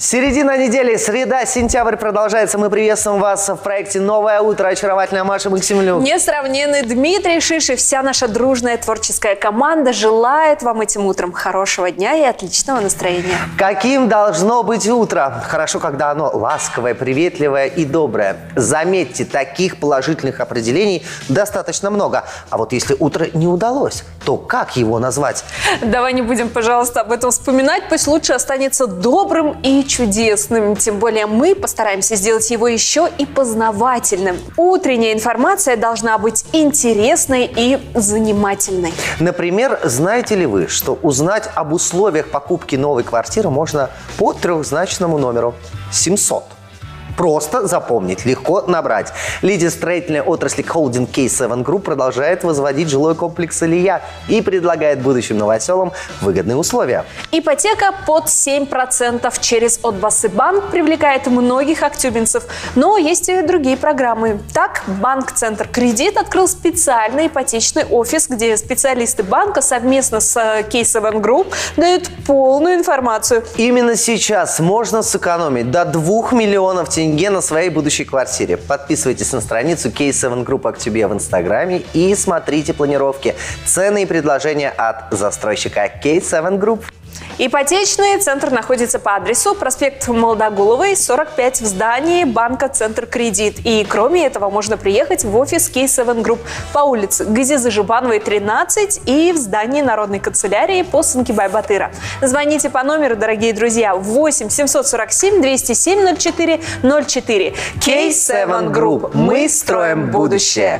Середина недели, среда, сентябрь продолжается. Мы приветствуем вас в проекте «Новое утро». Очаровательная Маша Максимлюк. Несравненный Дмитрий Шиши. Вся наша дружная творческая команда желает вам этим утром хорошего дня и отличного настроения. Каким должно быть утро? Хорошо, когда оно ласковое, приветливое и доброе. Заметьте, таких положительных определений достаточно много. А вот если утро не удалось, то как его назвать? Давай не будем, пожалуйста, об этом вспоминать. Пусть лучше останется добрым и чудесным. Тем более мы постараемся сделать его еще и познавательным. Утренняя информация должна быть интересной и занимательной. Например, знаете ли вы, что узнать об условиях покупки новой квартиры можно по трехзначному номеру 700? Просто запомнить, легко набрать. Лидер строительной отрасли холдинг K7 Group продолжает возводить жилой комплекс «Илья» и предлагает будущим новоселам выгодные условия. Ипотека под 7% через Отбасыбанк привлекает многих актюбинцев. Но есть и другие программы. Так, банк «Центр Кредит» открыл специальный ипотечный офис, где специалисты банка совместно с K7 Group дают полную информацию. Именно сейчас можно сэкономить до 2 миллионов тенге на своей будущей квартире. Подписывайтесь на страницу K7 Group Актюбе в Инстаграме и смотрите планировки, цены и предложения от застройщика K7 Group. Ипотечный центр находится по адресу проспект Молодогуловой, 45 в здании банка «Центр Кредит». И кроме этого можно приехать в офис K7 Group по улице Газизы Жубановой, 13 и в здании Народной канцелярии по Санкибай-Батыра. Звоните по номеру, дорогие друзья, 8 747 207 04 04. K7 Group. Мы строим будущее.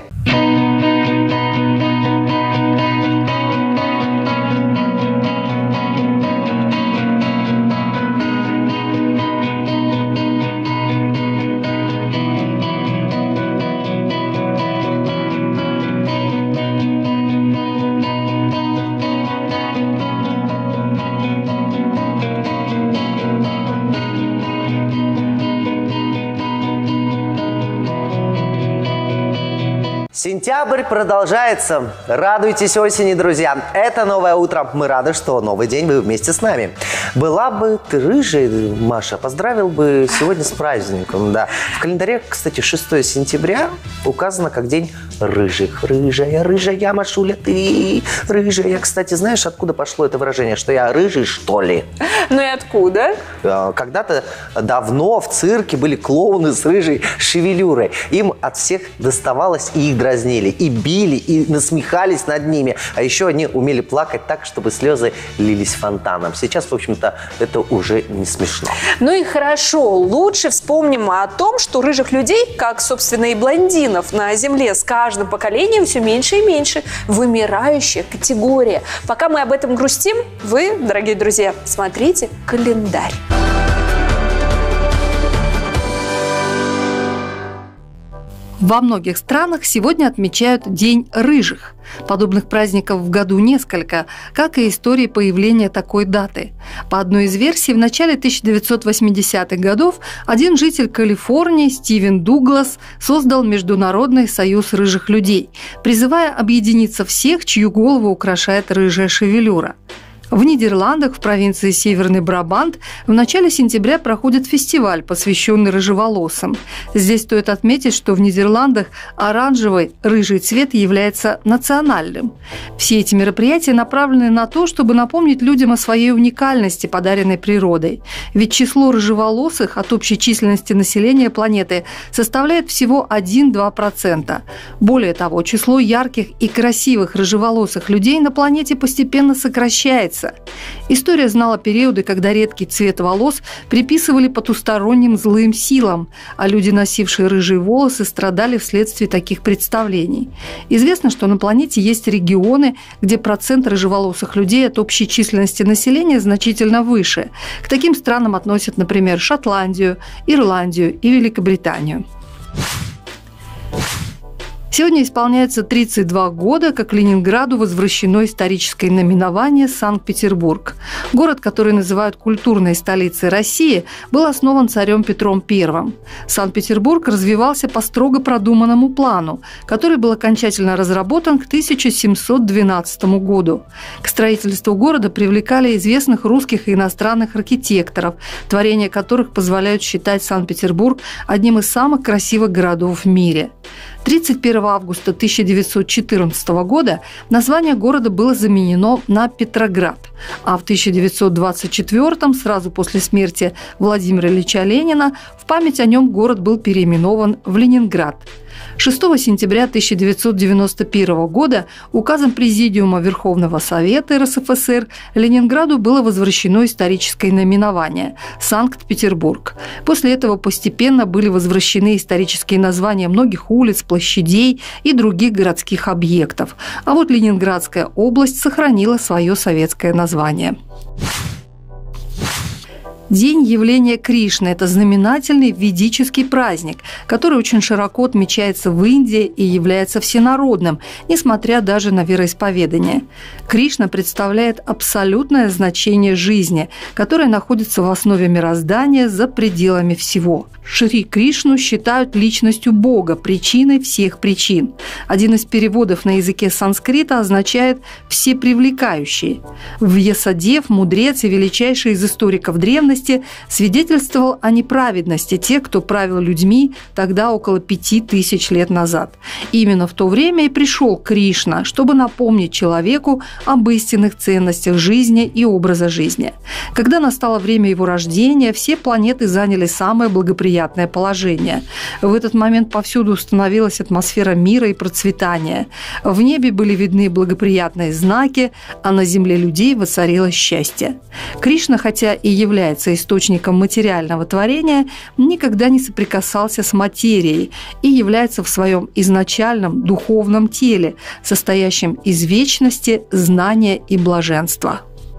Сентябрь продолжается. Радуйтесь осени, друзья. Это новое утро. Мы рады, что новый день вы вместе с нами. Была бы ты рыжей, Маша, поздравил бы сегодня с праздником. Да. В календаре, кстати, 6 сентября указано как день рыжих. Рыжая, рыжая, Машуля, ты рыжая. Кстати, знаешь, откуда пошло это выражение, что я рыжий, что ли? Ну и откуда? Когда-то давно в цирке были клоуны с рыжей шевелюрой. Им от всех доставалось, и их дразнили, и били, и насмехались над ними. А еще они умели плакать так, чтобы слезы лились фонтаном. Сейчас, в общем-то, это уже не смешно. Ну и хорошо. Лучше вспомним о том, что рыжих людей, как, собственно, и блондинов на Земле, с каждым поколением все меньше и меньше. Вымирающая категория. Пока мы об этом грустим, вы, дорогие друзья, смотрите календарь. Во многих странах сегодня отмечают День рыжих. Подобных праздников в году несколько, как и истории появления такой даты. По одной из версий, в начале 1980-х годов один житель Калифорнии, Стивен Дуглас, создал Международный союз рыжих людей, призывая объединиться всех, чью голову украшает рыжая шевелюра. В Нидерландах, в провинции Северный Брабант, в начале сентября проходит фестиваль, посвященный рыжеволосым. Здесь стоит отметить, что в Нидерландах оранжевый рыжий цвет является национальным. Все эти мероприятия направлены на то, чтобы напомнить людям о своей уникальности, подаренной природой. Ведь число рыжеволосых от общей численности населения планеты составляет всего 1–2%. Более того, число ярких и красивых рыжеволосых людей на планете постепенно сокращается. История знала периоды, когда редкий цвет волос приписывали потусторонним злым силам, а люди, носившие рыжие волосы, страдали вследствие таких представлений. Известно, что на планете есть регионы, где процент рыжеволосых людей от общей численности населения значительно выше. К таким странам относят, например, Шотландию, Ирландию и Великобританию. Сегодня исполняется 32 года, как Ленинграду возвращено историческое наименование Санкт-Петербург. Город, который называют культурной столицей России, был основан царем Петром I. Санкт-Петербург развивался по строго продуманному плану, который был окончательно разработан к 1712 году. К строительству города привлекали известных русских и иностранных архитекторов, творения которых позволяют считать Санкт-Петербург одним из самых красивых городов в мире. 31 августа 1914 года название города было заменено на Петроград, а в 1924, сразу после смерти Владимира Ильича Ленина, в память о нем город был переименован в Ленинград. 6 сентября 1991 года указом Президиума Верховного Совета РСФСР Ленинграду было возвращено историческое наименование – Санкт-Петербург. После этого постепенно были возвращены исторические названия многих улиц, площадей и других городских объектов. А вот Ленинградская область сохранила свое советское название. День явления Кришны – это знаменательный ведический праздник, который очень широко отмечается в Индии и является всенародным, несмотря даже на вероисповедание. Кришна представляет абсолютное значение жизни, которое находится в основе мироздания за пределами всего. Шри Кришну считают личностью Бога, причиной всех причин. Один из переводов на языке санскрита означает «всепривлекающий». Вьясадев, мудрец и величайший из историков древности, свидетельствовал о неправедности тех, кто правил людьми тогда около 5000 лет назад. Именно в то время и пришел Кришна, чтобы напомнить человеку об истинных ценностях жизни и образа жизни. Когда настало время его рождения, все планеты заняли самое благоприятное положение. В этот момент повсюду установилась атмосфера мира и процветания. В небе были видны благоприятные знаки, а на земле людей воцарилось счастье. Кришна, хотя и является источником материального творения, никогда не соприкасался с материей и является в своем изначальном духовном теле, состоящем из вечности, знания и блаженства.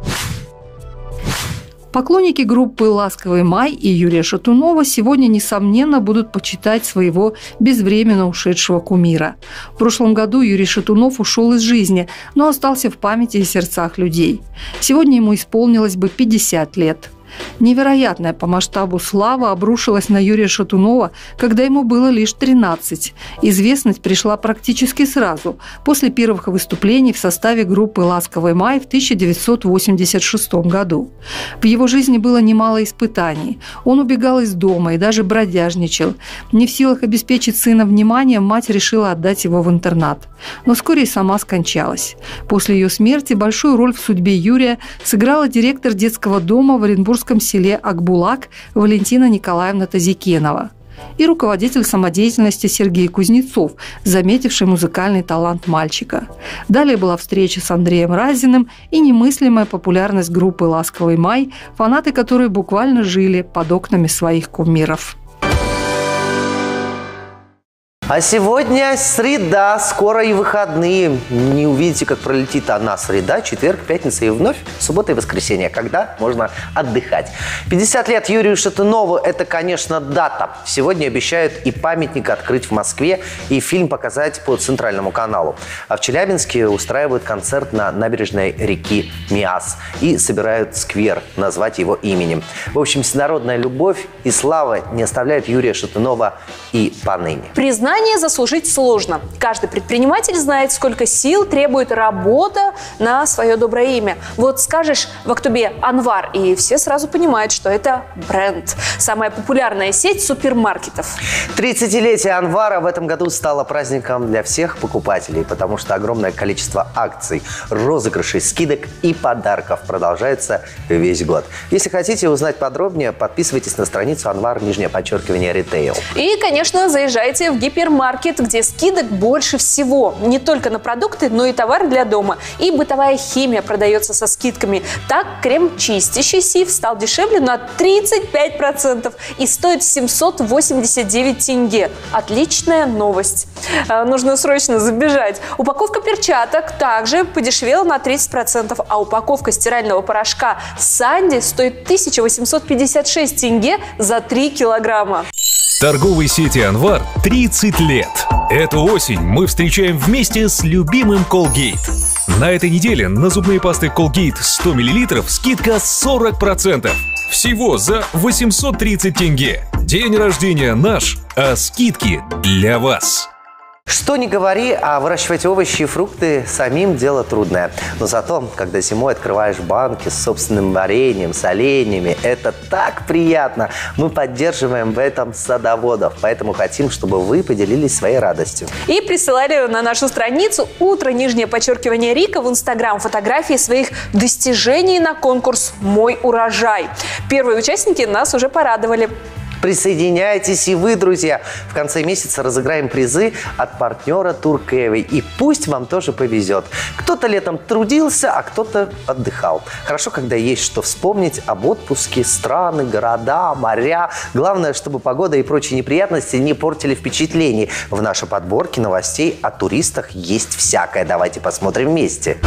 Поклонники группы «Ласковый май» и Юрия Шатунова сегодня, несомненно, будут почитать своего безвременно ушедшего кумира. В прошлом году Юрий Шатунов ушел из жизни, но остался в памяти и сердцах людей. Сегодня ему исполнилось бы 50 лет. Невероятная по масштабу слава обрушилась на Юрия Шатунова, когда ему было лишь 13. Известность пришла практически сразу, после первых выступлений в составе группы «Ласковый май» в 1986 году. В его жизни было немало испытаний. Он убегал из дома и даже бродяжничал. Не в силах обеспечить сына вниманием, мать решила отдать его в интернат. Но вскоре и сама скончалась. После ее смерти большую роль в судьбе Юрия сыграла директор детского дома в Оренбургском селе Акбулак Валентина Николаевна Тазикенова и руководитель самодеятельности Сергей Кузнецов, заметивший музыкальный талант мальчика. Далее была встреча с Андреем Разиным и немыслимая популярность группы «Ласковый май», фанаты которой буквально жили под окнами своих кумиров. А сегодня среда, скоро и выходные. Не увидите, как пролетит одна среда, четверг, пятница и вновь суббота и воскресенье, когда можно отдыхать. 50 лет Юрию Шатунову – это, конечно, дата. Сегодня обещают и памятник открыть в Москве, и фильм показать по Центральному каналу. А в Челябинске устраивают концерт на набережной реки Миас и собирают сквер, назвать его именем. В общем, всенародная любовь и слава не оставляют Юрия Шатунова и поныне. Признание заслужить сложно. Каждый предприниматель знает, сколько сил требует работа на свое доброе имя. Вот скажешь в Актубе «Анвар», и все сразу понимают, что это бренд. Самая популярная сеть супермаркетов. 30-летие «Анвара» в этом году стало праздником для всех покупателей, потому что огромное количество акций, розыгрышей, скидок и подарков продолжается весь год. Если хотите узнать подробнее, подписывайтесь на страницу «Анвар», _ритейл. И, конечно, заезжайте в гипермаркет, где скидок больше всего. Не только на продукты, но и товар для дома. И бытовая химия продается со скидками. Так, крем чистящий Сиф стал дешевле на 35% и стоит 789 тенге. Отличная новость. Нужно срочно забежать. Упаковка перчаток также подешевела на 30%, а упаковка стирального порошка Санди стоит 1856 тенге за 3 килограмма. Торговой сети «Анвар» 30 лет. Эту осень мы встречаем вместе с любимым Colgate. На этой неделе на зубные пасты Colgate 100 мл скидка 40%. Всего за 830 тенге. День рождения наш, а скидки для вас. Что ни говори, а выращивать овощи и фрукты самим дело трудное. Но зато, когда зимой открываешь банки с собственным вареньем, с оленями, это так приятно. Мы поддерживаем в этом садоводов, поэтому хотим, чтобы вы поделились своей радостью. И присылали на нашу страницу _Рика в Инстаграм фотографии своих достижений на конкурс «Мой урожай». Первые участники нас уже порадовали. Присоединяйтесь и вы, друзья. В конце месяца разыграем призы от партнера Туркэви. И пусть вам тоже повезет. Кто-то летом трудился, а кто-то отдыхал. Хорошо, когда есть что вспомнить об отпуске, страны, города, моря. Главное, чтобы погода и прочие неприятности не портили впечатлений. В нашей подборке новостей о туристах есть всякое. Давайте посмотрим вместе.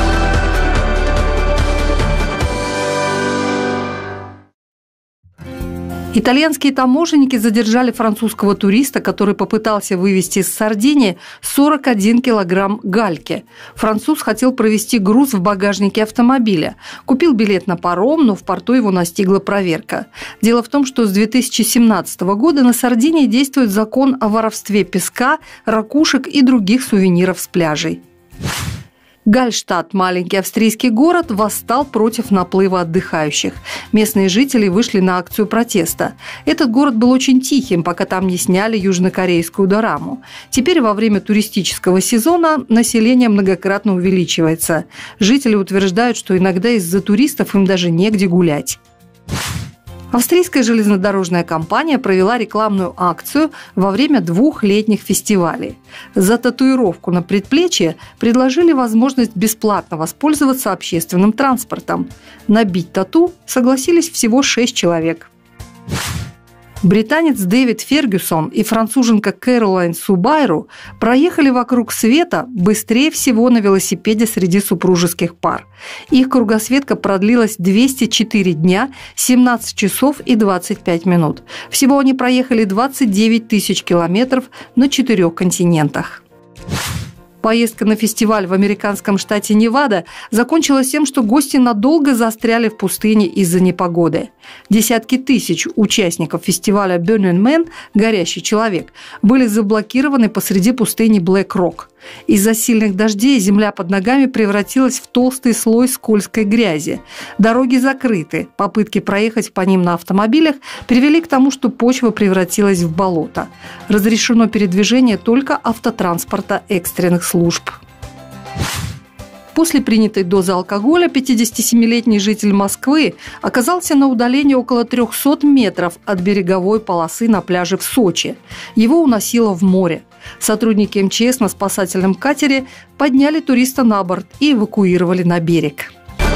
Итальянские таможенники задержали французского туриста, который попытался вывезти из Сардинии 41 килограмм гальки. Француз хотел провезти груз в багажнике автомобиля. Купил билет на паром, но в порту его настигла проверка. Дело в том, что с 2017 года на Сардинии действует закон о воровстве песка, ракушек и других сувениров с пляжей. Гальштадт, маленький австрийский город, восстал против наплыва отдыхающих. Местные жители вышли на акцию протеста. Этот город был очень тихим, пока там не сняли южнокорейскую дораму. Теперь во время туристического сезона население многократно увеличивается. Жители утверждают, что иногда из-за туристов им даже негде гулять. Австрийская железнодорожная компания провела рекламную акцию во время 2 летних фестивалей. За татуировку на предплечье предложили возможность бесплатно воспользоваться общественным транспортом. Набить тату согласились всего 6 человек. Британец Дэвид Фергюсон и француженка Кэролайн Субайру проехали вокруг света быстрее всего на велосипеде среди супружеских пар. Их кругосветка продлилась 204 дня, 17 часов и 25 минут. Всего они проехали 29 тысяч километров на 4 континентах. Поездка на фестиваль в американском штате Невада закончилась тем, что гости надолго застряли в пустыне из-за непогоды. Десятки тысяч участников фестиваля Burning Man «Горящий человек» были заблокированы посреди пустыни Блэк-Рок. Из-за сильных дождей земля под ногами превратилась в толстый слой скользкой грязи. Дороги закрыты. Попытки проехать по ним на автомобилях привели к тому, что почва превратилась в болото. Разрешено передвижение только автотранспорта экстренных служб. После принятой дозы алкоголя 57-летний житель Москвы оказался на удалении около 300 метров от береговой полосы на пляже в Сочи. Его уносило в море. Сотрудники МЧС на спасательном катере подняли туриста на борт и эвакуировали на берег.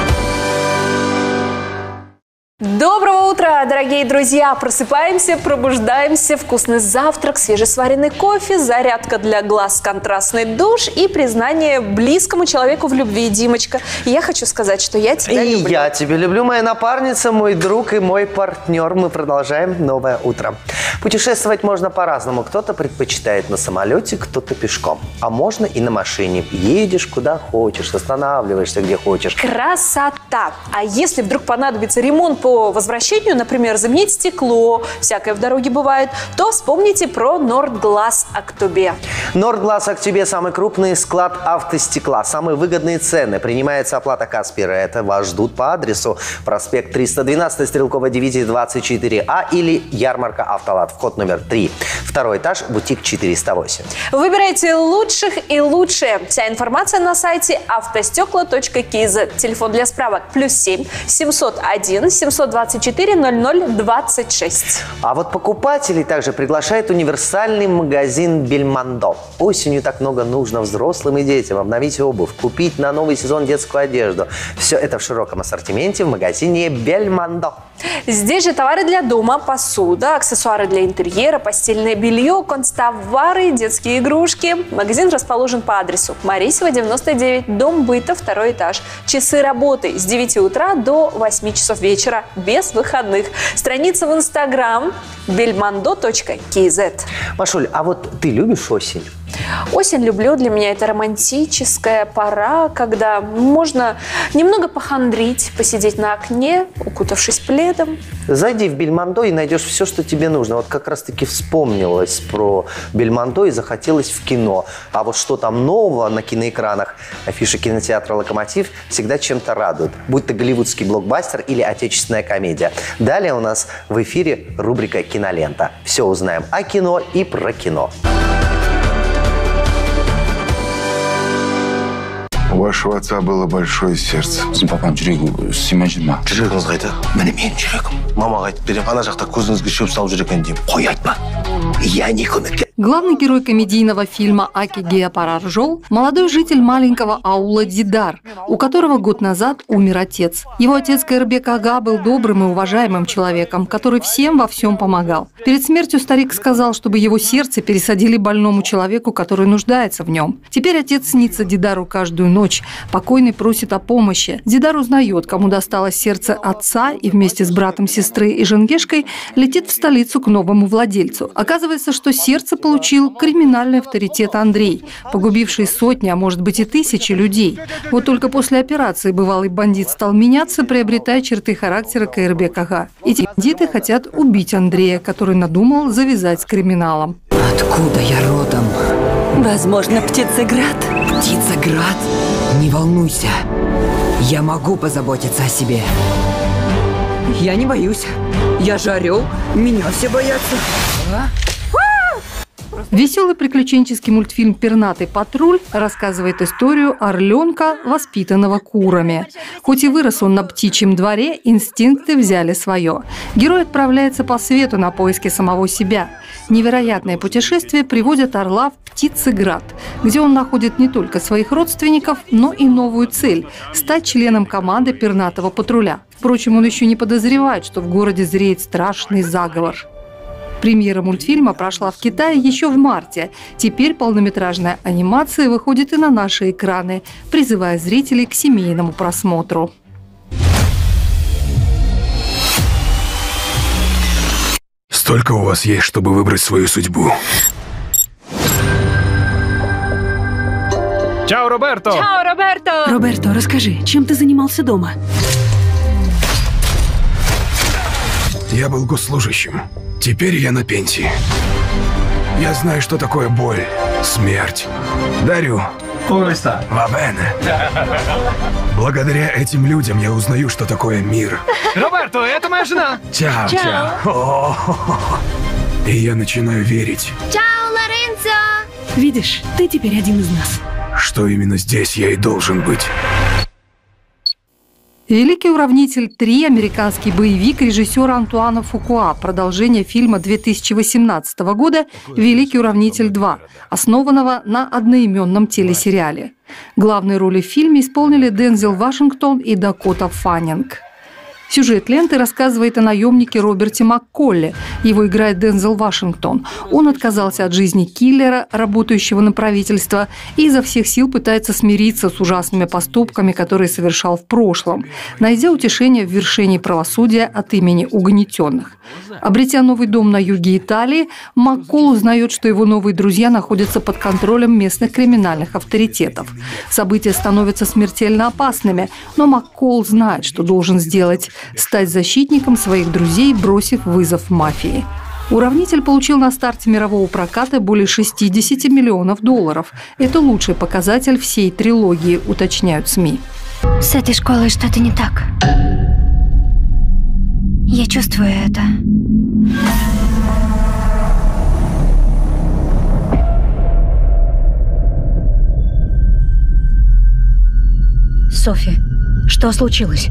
Доброго утра, дорогие друзья! Просыпаемся, пробуждаемся, вкусный завтрак, свежесваренный кофе, зарядка для глаз, контрастный душ и признание близкому человеку в любви. Димочка, я хочу сказать, что я тебя люблю. И я тебя люблю, моя напарница, мой друг и мой партнер. Мы продолжаем новое утро. Путешествовать можно по-разному. Кто-то предпочитает на самолете, кто-то пешком. А можно и на машине. Едешь куда хочешь, останавливаешься где хочешь. Красота! А если вдруг понадобится ремонт по возвращению, например, заменить стекло, всякое в дороге бывает, то вспомните про Нордглаз Актобе. Нордглаз Актобе – самый крупный склад автостекла, самые выгодные цены. Принимается оплата Каспира. Это вас ждут по адресу проспект 312, Стрелковая дивизия 24А или ярмарка Автолат, вход номер 3. Второй этаж, бутик 408. Выбирайте лучших и лучшее. Вся информация на сайте автостекла.kz. Телефон для справок +7 701 724 00 26. А вот покупателей также приглашает универсальный магазин Бельмондо. Осенью так много нужно взрослым и детям. Обновить обувь, купить на новый сезон детскую одежду. Все это в широком ассортименте в магазине Бельмондо. Здесь же товары для дома, посуда, аксессуары для интерьера, постельное белье, констовары, детские игрушки. Магазин расположен по адресу Марисева, 99, дом быта, 2 этаж. Часы работы с 9 утра до 8 часов вечера, без выходных. Страница в Инстаграм belmondo.kz. Машуль, а вот ты любишь осень? Осень люблю. Для меня это романтическая пора, когда можно немного похандрить, посидеть на окне, укутавшись пледом. Зайди в Бельмондо и найдешь все, что тебе нужно. Вот как раз-таки вспомнилось про Бельмондо и захотелось в кино. А вот что там нового на киноэкранах, афиши кинотеатра «Локомотив» всегда чем-то радуют. Будь то голливудский блокбастер или отечественная комедия. Далее у нас в эфире рубрика «Кинолента». Все узнаем о кино и про кино. У вашего отца было большое сердце. Bizim papam жүрегі сыймай жүр ма? Жүрегіңіз қайда? Міне менің жүрегім. Мамаға айтып берем, ана жақта көзіңізге шөп салып жүр екен деймін. Қой айтма. Я не көмекке. Главный герой комедийного фильма «Аки Геопараржол» – молодой житель маленького аула Дидар, у которого год назад умер отец. Его отец Кайырбек ага был добрым и уважаемым человеком, который всем во всем помогал. Перед смертью старик сказал, чтобы его сердце пересадили больному человеку, который нуждается в нем. Теперь отец снится Дидару каждую ночь. Покойный просит о помощи. Дидар узнает, кому досталось сердце отца, и вместе с братом сестры и Женгешкой летит в столицу к новому владельцу. Оказывается, что сердце получил криминальный авторитет Андрей, погубивший сотни, а может быть и тысячи людей. Вот только после операции бывалый бандит стал меняться, приобретая черты характера Кайырбек ага. Эти бандиты хотят убить Андрея, который надумал завязать с криминалом. Откуда я родом? Возможно, Птицеград? Птицеград? Не волнуйся. Я могу позаботиться о себе. Я не боюсь. Я же орел. Меня все боятся. Веселый приключенческий мультфильм «Пернатый патруль» рассказывает историю орленка, воспитанного курами. Хоть и вырос он на птичьем дворе, инстинкты взяли свое. Герой отправляется по свету на поиски самого себя. Невероятное путешествие приводит орла в Птицеград, где он находит не только своих родственников, но и новую цель – стать членом команды пернатого патруля. Впрочем, он еще не подозревает, что в городе зреет страшный заговор. Премьера мультфильма прошла в Китае еще в марте. Теперь полнометражная анимация выходит и на наши экраны, призывая зрителей к семейному просмотру. Столько у вас есть, чтобы выбрать свою судьбу. Чао, Роберто! Чао, Роберто! Роберто, расскажи, чем ты занимался дома? Я был госслужащим. Теперь я на пенсии. Я знаю, что такое боль, смерть. Дарю. Вабене. Благодаря этим людям я узнаю, что такое мир. Роберто, это моя жена! Чао, чао. О-о-о. И я начинаю верить, Видишь, ты теперь один из нас. что именно здесь я и должен быть. «Великий уравнитель 3» – американский боевик режиссера Антуана Фукуа, продолжение фильма 2018 года «Великий уравнитель 2», основанного на одноименном телесериале. Главные роли в фильме исполнили Дензел Вашингтон и Дакота Фаннинг. Сюжет ленты рассказывает о наемнике Роберте Макколле. Его играет Дензел Вашингтон. Он отказался от жизни киллера, работающего на правительство, и изо всех сил пытается смириться с ужасными поступками, которые совершал в прошлом, найдя утешение в вершении правосудия от имени угнетенных. Обретя новый дом на юге Италии, Макколл узнает, что его новые друзья находятся под контролем местных криминальных авторитетов. События становятся смертельно опасными, но Макколл знает, что должен сделать – стать защитником своих друзей, бросив вызов мафии. «Уравнитель» получил на старте мирового проката более $60 миллионов. Это лучший показатель всей трилогии, уточняют СМИ. С этой школой что-то не так. Я чувствую это. Софи, что случилось?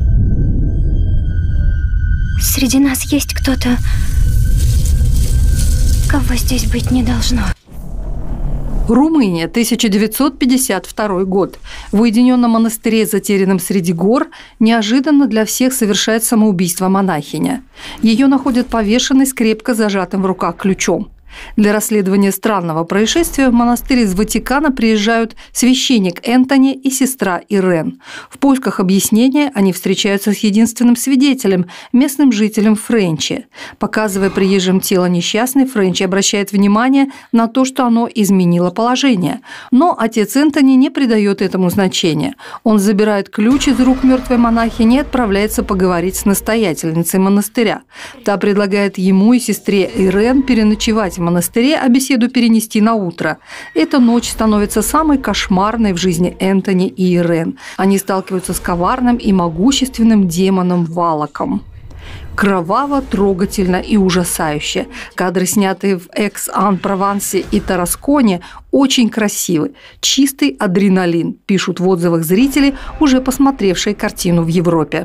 Среди нас есть кто-то, кого здесь быть не должно. Румыния, 1952 год. В уединенном монастыре, затерянном среди гор, неожиданно для всех совершает самоубийство монахиня. Ее находят повешенной с крепко зажатым в руках ключом. Для расследования странного происшествия в монастырь из Ватикана приезжают священник Энтони и сестра Ирен. В поисках объяснения они встречаются с единственным свидетелем, местным жителем Френчи. Показывая приезжим тело несчастной, Френчи обращает внимание на то, что оно изменило положение. Но отец Энтони не придает этому значения. Он забирает ключ из рук мертвой монахини и отправляется поговорить с настоятельницей монастыря. Та предлагает ему и сестре Ирен переночевать в монастыре, а беседу перенести на утро. Эта ночь становится самой кошмарной в жизни Энтони и Ирен. Они сталкиваются с коварным и могущественным демоном Валаком. Кроваво, трогательно и ужасающе. Кадры, снятые в Экс-Ан-Провансе и Тарасконе, очень красивы. Чистый адреналин, пишут в отзывах зрители, уже посмотревшие картину в Европе.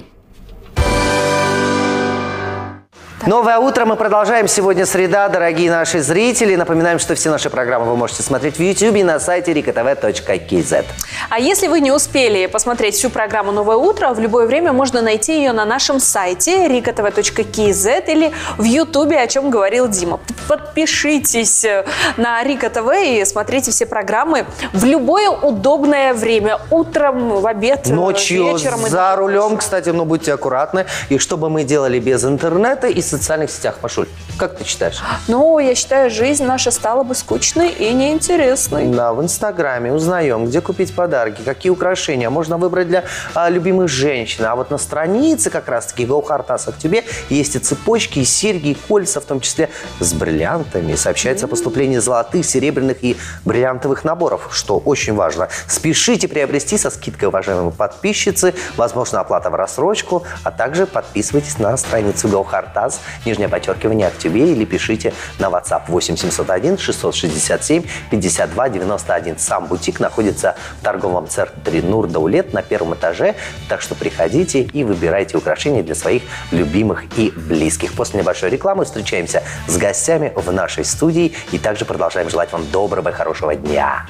Новое утро. Мы продолжаем. Сегодня среда, дорогие наши зрители. Напоминаем, что все наши программы вы можете смотреть в YouTube и на сайте rikatv.kz. А если вы не успели посмотреть всю программу «Новое утро», в любое время можно найти ее на нашем сайте rikatv.kz или в YouTube, о чем говорил Дима. Подпишитесь на Рика ТВ и смотрите все программы в любое удобное время. Утром, в обед, ночью, вечером. за рулем, кстати, но будьте аккуратны. И что бы мы делали без интернета и социальных сетях, Пашуль? Как ты считаешь? Ну, я считаю, жизнь наша стала бы скучной и неинтересной. Да, в Инстаграме узнаем, где купить подарки, какие украшения можно выбрать для любимых женщин. А вот на странице как раз-таки Go Hard As Актюбе есть и цепочки, и серьги, и кольца, в том числе с бриллиантами. Сообщается о поступлении золотых, серебряных и бриллиантовых наборов, что очень важно. Спешите приобрести со скидкой, уважаемые подписчицы. Возможно, оплата в рассрочку, а также подписывайтесь на страницу Go Hard As, _Актюбе, или пишите на WhatsApp 8 701 667 52 91. Сам бутик находится в торговом центре Нур Даулет на первом этаже, так что приходите и выбирайте украшения для своих любимых и близких. После небольшой рекламы встречаемся с гостями в нашей студии и также продолжаем желать вам доброго и хорошего дня.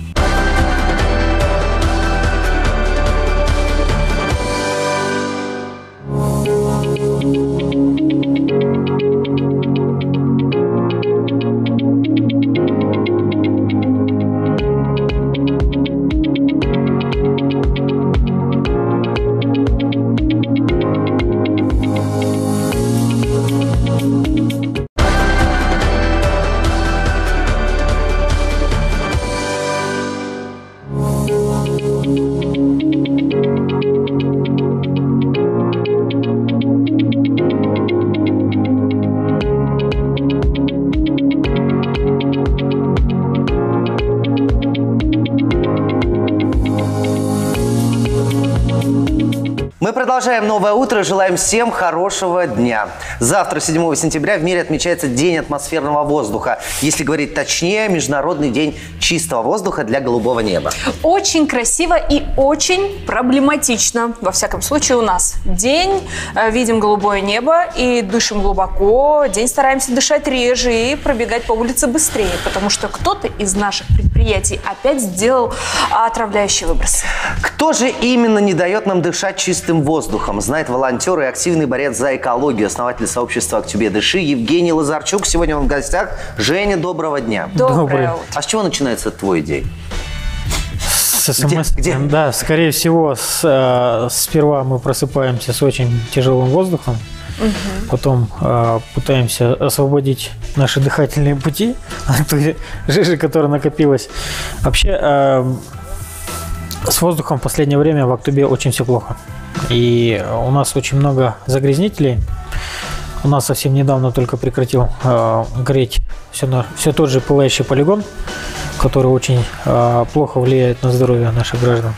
Мы продолжаем новое утро. Желаем всем хорошего дня. Завтра, 7 сентября, в мире отмечается День атмосферного воздуха. Если говорить точнее, Международный день чистого воздуха для голубого неба. Очень красиво и очень проблематично. Во всяком случае, у нас день, видим голубое небо и дышим глубоко. День стараемся дышать реже и пробегать по улице быстрее, потому что кто-то из наших предприятий опять сделал отравляющий выброс. Кто же именно не дает нам дышать чистым воздухом? Знает волонтер и активный борец за экологию, основатель сообщества «Актюбе Дыши» Евгений Лазарчук. Сегодня он в гостях. Женя, доброго дня. Доброе утро. А с чего начинается твой день? С СМС. Где? Да, скорее всего, сперва мы просыпаемся с очень тяжелым воздухом, потом пытаемся освободить наши дыхательные пути от той жижи, которая накопилась. Вообще, с воздухом в последнее время в Актюбе очень все плохо. И у нас очень много загрязнителей. У нас совсем недавно только прекратил гореть все тот же пылающий полигон, который очень плохо влияет на здоровье наших граждан.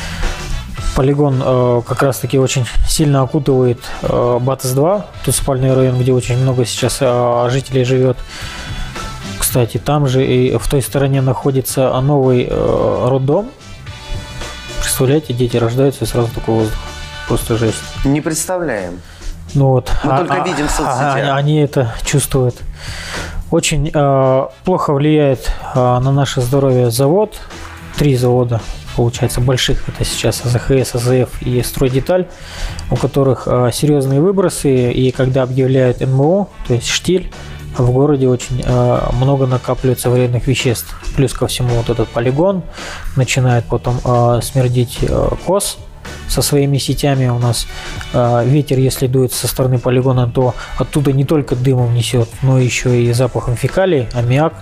Полигон как раз-таки очень сильно окутывает Батыс-2, тот спальный район, где очень много сейчас жителей живет. Кстати, там же и в той стороне находится новый роддом. Представляете, дети рождаются и сразу такой воздух. Просто жесть. Не представляем. Ну вот. Мы только видим в соцсетях. Они это чувствуют. Очень плохо влияет на наше здоровье завод. 3 завода, получается, больших. Это сейчас АЗХС, АЗФ и Стройдеталь, у которых серьезные выбросы. И когда объявляют НМО, то есть штиль, в городе очень много накапливается вредных веществ. Плюс ко всему вот этот полигон начинает потом смердить КОС со своими сетями. У нас ветер, если дует со стороны полигона, то оттуда не только дымом несет, но еще и запахом фекалий, аммиак.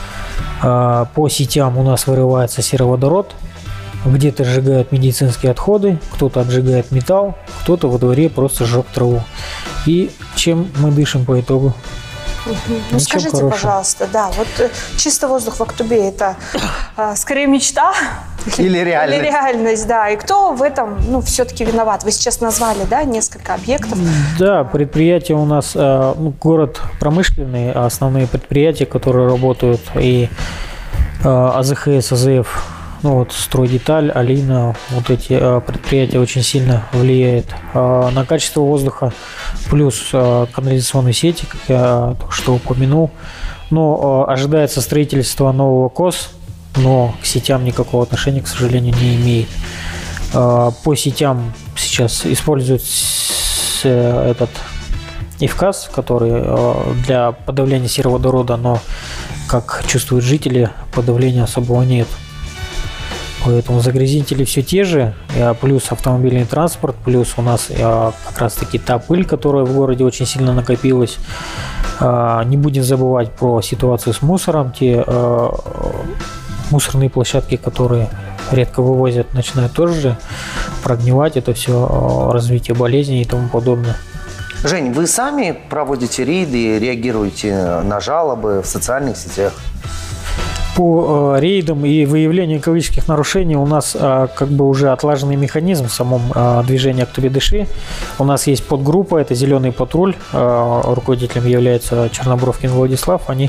По сетям у нас вырывается сероводород, где-то сжигают медицинские отходы, кто-то обжигает металл, кто-то во дворе просто сжег траву. И чем мы дышим по итогу? Ну, скажите, пожалуйста, да, вот чистый воздух в Актубе – это скорее мечта или реальность? Или реальность, да. И кто в этом, ну, все-таки виноват? Вы сейчас назвали, да, несколько объектов. Да, предприятия у нас, город промышленный, основные предприятия, которые работают, и АЗХС, АЗФ, ну вот Стройдеталь, Алина, вот эти предприятия очень сильно влияют на качество воздуха, плюс канализационные сети, как я только что упомянул. Но ожидается строительство нового КОС, но к сетям никакого отношения, к сожалению, не имеет. По сетям сейчас используют этот ИФКАС, который для подавления сероводорода, но, как чувствуют жители, подавления особого нет. Поэтому загрязнители все те же, плюс автомобильный транспорт, плюс у нас как раз-таки та пыль, которая в городе очень сильно накопилась. Не будем забывать про ситуацию с мусором. Те мусорные площадки, которые редко вывозят, начинают тоже прогнивать. Это все развитие болезней и тому подобное. Жень, вы сами проводите рейды, реагируете на жалобы в социальных сетях? По рейдам и выявлению экологических нарушений у нас как бы уже отлаженный механизм в самом движении Актубе-Дыши. У нас есть подгруппа, это «Зеленый патруль», руководителем является Чернобровкин Владислав. Они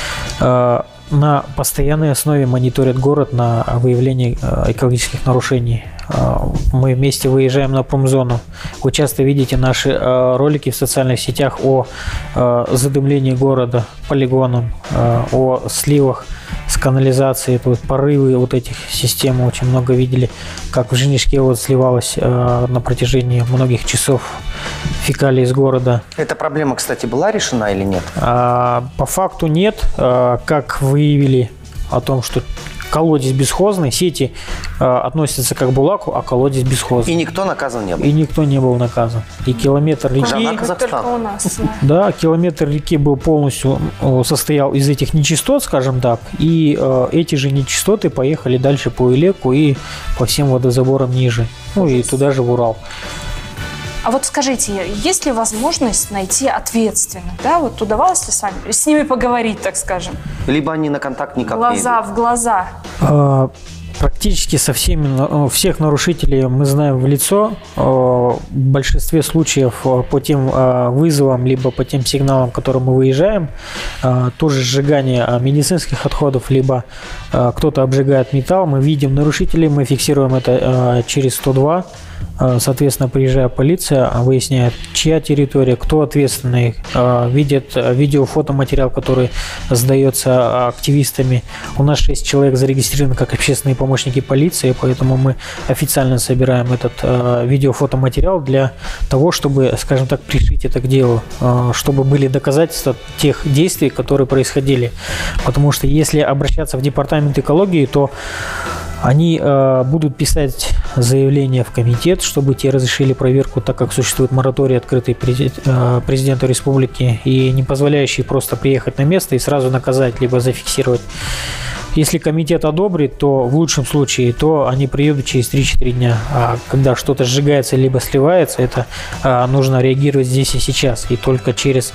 на постоянной основе мониторят город на выявление экологических нарушений. Мы вместе выезжаем на промзону. Вы часто видите наши ролики в социальных сетях о задымлении города полигоном, о сливах с канализацией, вот порывы вот этих систем очень много видели, как в Женишке вот сливалось на протяжении многих часов фекалии из города. Эта проблема, кстати, была решена или нет? По факту нет. Как выявили о том, что колодец бесхозный, сети относятся как к Булаку, а колодец бесхозный. И никто наказан не был? И никто не был наказан. И километр реки... Только у нас. Да, километр реки был полностью состоял из этих нечистот, скажем так, и эти же нечистоты поехали дальше по Илеку и по всем водозаборам ниже, ну и туда же в Урал. А вот скажите, есть ли возможность найти ответственных? Да? Вот удавалось ли с ними поговорить, так скажем? Либо они на контакт никак глаза не идут? В глаза. Практически со всеми, всех нарушителей мы знаем в лицо. В большинстве случаев по тем вызовам, либо по тем сигналам, которые мы выезжаем, тоже сжигание медицинских отходов, либо кто-то обжигает металл, мы видим нарушителей, мы фиксируем это через 102. Соответственно, приезжая полиция, выясняет, чья территория, кто ответственный, видит видео-фотоматериал, который сдается активистами. У нас 6 человек зарегистрированы как общественные помощники полиции, поэтому мы официально собираем этот видео-фотоматериал для того, чтобы, скажем так, пришить это к делу, чтобы были доказательства тех действий, которые происходили. Потому что если обращаться в департамент экологии, то они будут писать заявление в комитет, чтобы те разрешили проверку, так как существует мораторий, открытый президенту республики, и не позволяющий просто приехать на место и сразу наказать, либо зафиксировать. Если комитет одобрит, то в лучшем случае, то они приедут через 3-4 дня. А когда что-то сжигается либо сливается, это нужно реагировать здесь и сейчас. И только через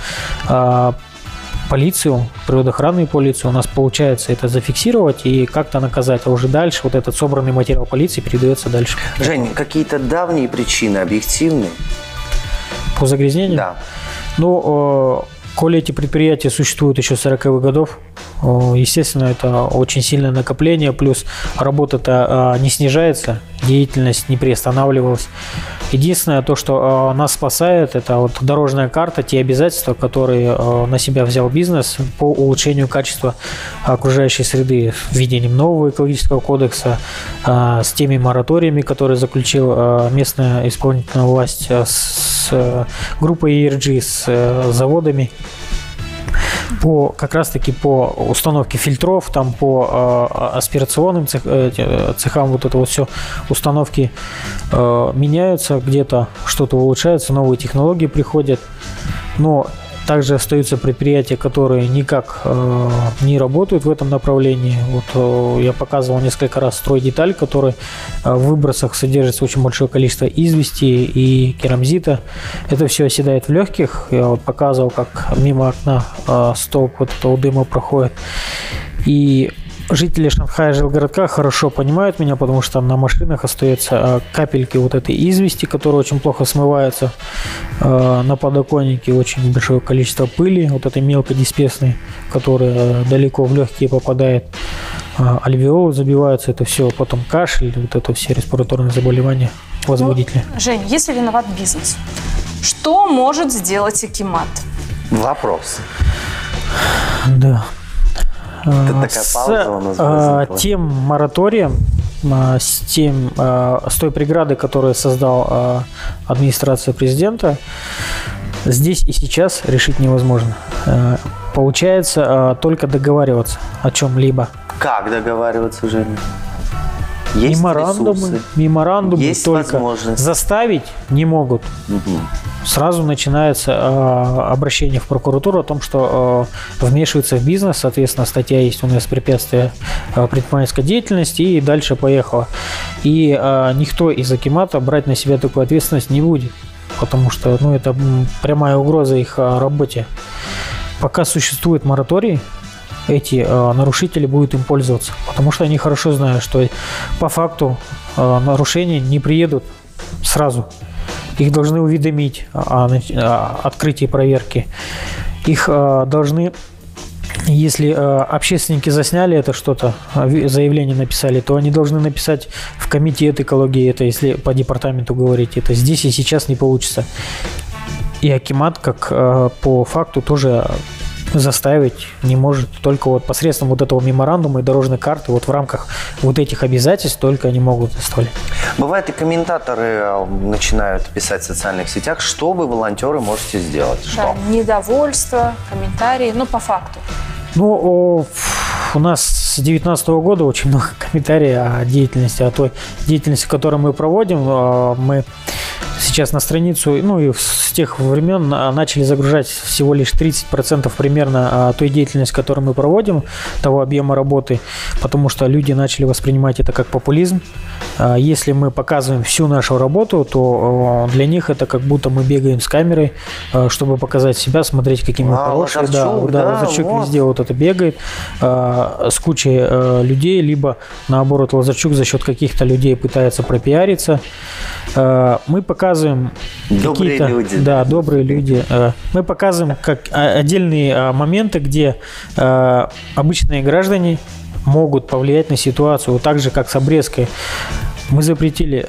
полицию, природоохранную полицию у нас получается это зафиксировать и как-то наказать. А уже дальше вот этот собранный материал полиции передается дальше. Жень, какие-то давние причины объективные? По загрязнению? Да. Ну, коли эти предприятия существуют еще с 40-х годов, естественно, это очень сильное накопление, плюс работа-то не снижается, деятельность не приостанавливалась. Единственное, то, что нас спасает, это вот дорожная карта, те обязательства, которые на себя взял бизнес по улучшению качества окружающей среды, введением нового экологического кодекса, с теми мораториями, которые заключил местная исполнительная власть с группой ERG, с заводами. Как раз-таки по установке фильтров, там по аспирационным цехам, вот это вот все, установки меняются, где-то что-то улучшается, новые технологии приходят, но также остаются предприятия, которые никак не работают в этом направлении. Вот я показывал несколько раз стройдеталь, который в выбросах содержится очень большое количество извести и керамзита. Это все оседает в легких. Я вот показывал, как мимо окна столб вот этого дыма проходит. И жители Шанхая, жилгородка хорошо понимают меня, потому что там на машинах остаются капельки вот этой извести, которые очень плохо смываются. На подоконнике очень большое количество пыли, вот этой мелкодисперсной, которая далеко в легкие попадает. Альвеолы забиваются, это все, потом кашель, вот это все респираторные заболевания, возбудители. Жень, если виноват бизнес, что может сделать Акимат? Вопрос. Да. Такая пауза у нас возникла. Тем мораторием, с той преградой, которую создал администрация президента, здесь и сейчас решить невозможно. Получается только договариваться о чем-либо. Как договариваться, Женя? Есть меморандумы есть только заставить не могут. Угу. Сразу начинается обращение в прокуратуру о том, что вмешивается в бизнес, соответственно, статья есть у нас препятствие предпринимательской деятельности, и дальше поехало. И никто из Акимата брать на себя такую ответственность не будет, потому что это прямая угроза их работе. Пока существует мораторий, эти нарушители будут им пользоваться, потому что они хорошо знают, что по факту нарушения не приедут сразу. Их должны уведомить о открытии проверки. Их должны, если общественники засняли это что-то, заявление написали, то они должны написать в комитет экологии, это если по департаменту говорить, это здесь и сейчас не получится. И Акимат, как по факту, тоже заставить не может, только вот посредством вот этого меморандума и дорожной карты, вот в рамках вот этих обязательств только они могут оставлять. Бывает, и комментаторы начинают писать в социальных сетях, что вы, волонтеры, можете сделать. Да, недовольство, комментарии, по факту. У нас с 2019 года очень много комментариев о деятельности, о той деятельности, которую мы проводим. Мы сейчас на страницу, и с тех времен начали загружать всего лишь 30% примерно той деятельности, которую мы проводим, того объема работы, потому что люди начали воспринимать это как популизм. Если мы показываем всю нашу работу, то для них это как будто мы бегаем с камерой, чтобы показать себя, смотреть, какие мы хорошие. Лазарчук вот. Везде вот это бегает с кучей людей, либо наоборот Лазарчук за счет каких-то людей пытается пропиариться. Мы показываем добрые люди. Да, добрые люди. Мы показываем как отдельные моменты, где обычные граждане могут повлиять на ситуацию, вот так же, как с обрезкой. Мы запретили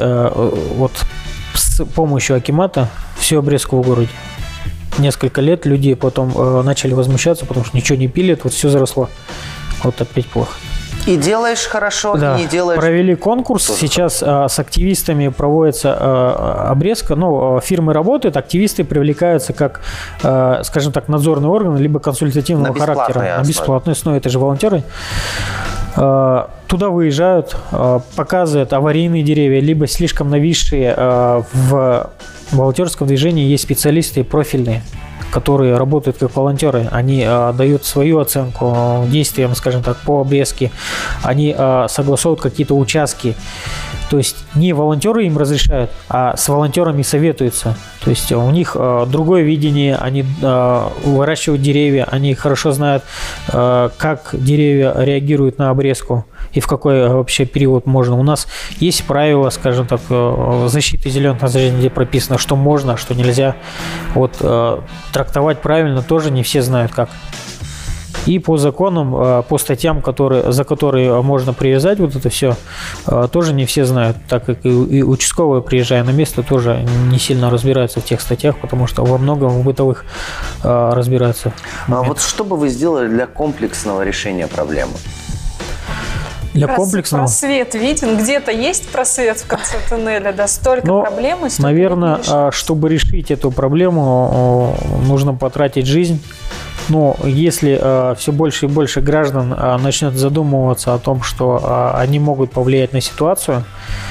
с помощью Акимата всю обрезку в городе. Несколько лет люди потом начали возмущаться, потому что ничего не пилят, вот все заросло. Вот опять плохо. И делаешь хорошо, да. и не делаешь... Провели конкурс, сейчас с активистами проводится обрезка. Фирмы работают, активисты привлекаются как, скажем так, надзорный орган, либо консультативного характера. На бесплатной основе, это же волонтеры. Туда выезжают, показывают аварийные деревья, либо слишком нависшие. В волонтерском движении есть специалисты профильные, которые работают как волонтеры. Они дают свою оценку действиям, скажем так, по обрезке. Они согласуют какие-то участки. То есть не волонтеры им разрешают, а с волонтерами советуются. То есть у них другое видение, они выращивают деревья, они хорошо знают, как деревья реагируют на обрезку и в какой вообще период можно. У нас есть правила, скажем так, защиты зеленых насаждений, где прописано, что можно, что нельзя. Вот трактовать правильно тоже не все знают как. И по законам, по статьям, за которые можно привязать вот это все, тоже не все знают, так как и участковые, приезжая на место, тоже не сильно разбираются в тех статьях, потому что во многом в бытовых разбираются. А вот что бы вы сделали для комплексного решения проблемы? Для комплексного... Просвет виден, где-то есть просвет в конце туннеля, да, столько проблем. Наверное, чтобы решить эту проблему, нужно потратить жизнь. Но если все больше и больше граждан начнет задумываться о том, что они могут повлиять на ситуацию,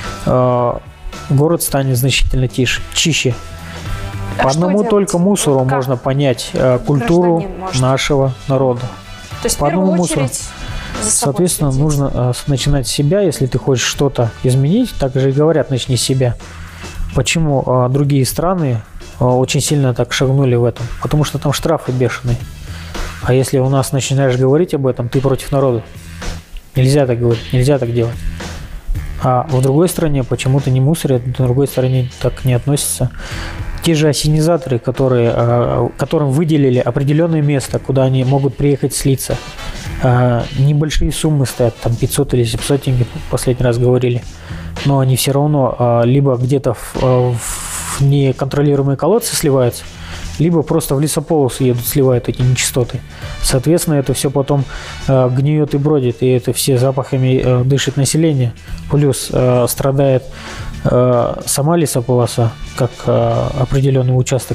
город станет значительно чище. По одному только мусору можно понять культуру нашего народа. То есть в первую очередь... Соответственно, нужно начинать с себя. Если ты хочешь что-то изменить, так же и говорят, начни с себя. Почему другие страны очень сильно так шагнули в этом? Потому что там штрафы бешеные. А если у нас начинаешь говорить об этом, ты против народа. Нельзя так говорить, нельзя так делать. А в другой стране почему-то не мусорят, в другой стране так не относятся. Те же осенизаторы, которым выделили определенное место, куда они могут приехать слиться. Небольшие суммы стоят, там 500 или 700 тенге, последний раз говорили. Но они все равно либо где-то в неконтролируемые колодцы сливаются, либо просто в лесополосу едут, сливают эти нечистоты. Соответственно, это все потом гниет и бродит, и это все запахами дышит население. Плюс страдает сама лесополоса, как определенный участок.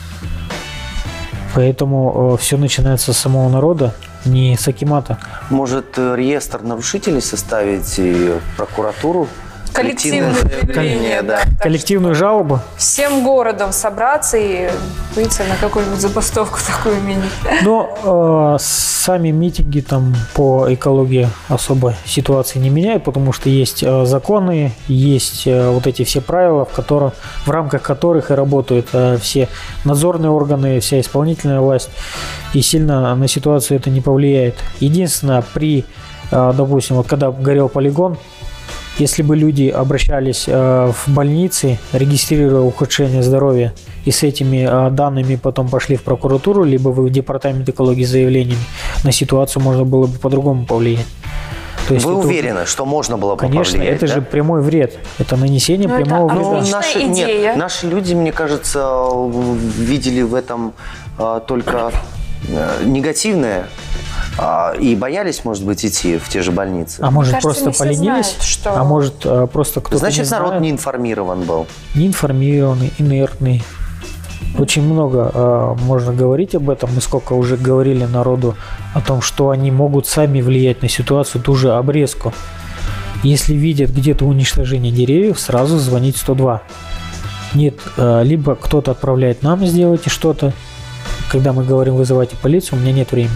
Поэтому все начинается с самого народа, не с акимата. Может, реестр нарушителей составить и прокуратуру? Коллективное заявление, да. Коллективную жалобу. Всем городом собраться и выйти на какую-нибудь забастовку такую мини. Но сами митинги там по экологии особо ситуации не меняют, потому что есть законы, есть вот эти все правила, в рамках которых и работают все надзорные органы, вся исполнительная власть, и сильно на ситуацию это не повлияет. Единственное, допустим, вот когда горел полигон, если бы люди обращались в больницы, регистрируя ухудшение здоровья, и с этими данными потом пошли в прокуратуру, либо в департамент экологии с заявлениями, на ситуацию можно было бы по-другому повлиять. То есть вы уверены, что можно было бы конечно, повлиять? Это же прямой вред. Это нанесение прямого вреда. Наши люди, мне кажется, видели в этом только негативное. И боялись, может быть, идти в те же больницы. А может, кажется, просто поленились? Что... А может, просто кто-то Значит, народ не информирован был. Не информированный, инертный. Очень много можно говорить об этом. Мы сколько уже говорили народу о том, что они могут сами влиять на ситуацию, ту же обрезку. Если видят где-то уничтожение деревьев, сразу звонить 102. Нет, либо кто-то отправляет нам, сделайте что-то. Когда мы говорим, вызывайте полицию, у меня нет времени.